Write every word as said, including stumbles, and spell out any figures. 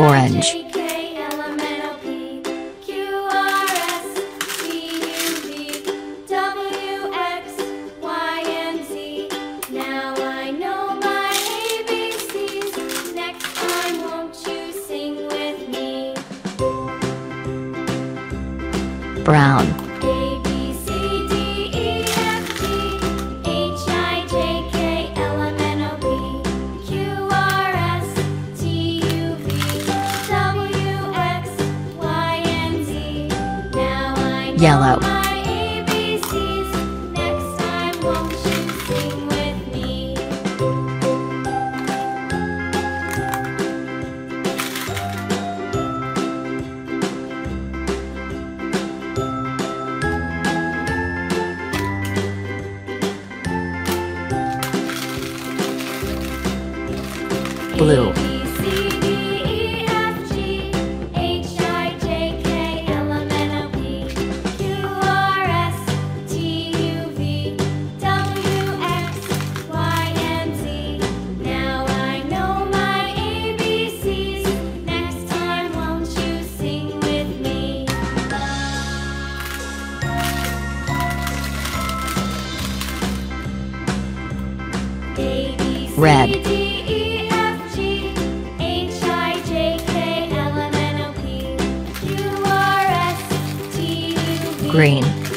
Orange. Brown. A, B, C, D, E, F, G, H, I, J, K, L, M, N, O, P, Q, R, S, T, U, V, W, X, Y, and Z. Now I know Yellow. my A B Cs. Next time, won't you sing with me? Blue. A, B, C, D, E, F, G, H, I, J, K, L, M, N, O, P, Q, R, S, T, U, V, W, X, Y, and Z. Now I know my A B Cs. Next time, won't you sing with me? A, B, C, Red. D, E, F, G, H, I, J, K, L, M, N, O, P, Q, R, S, T, U, V, Green.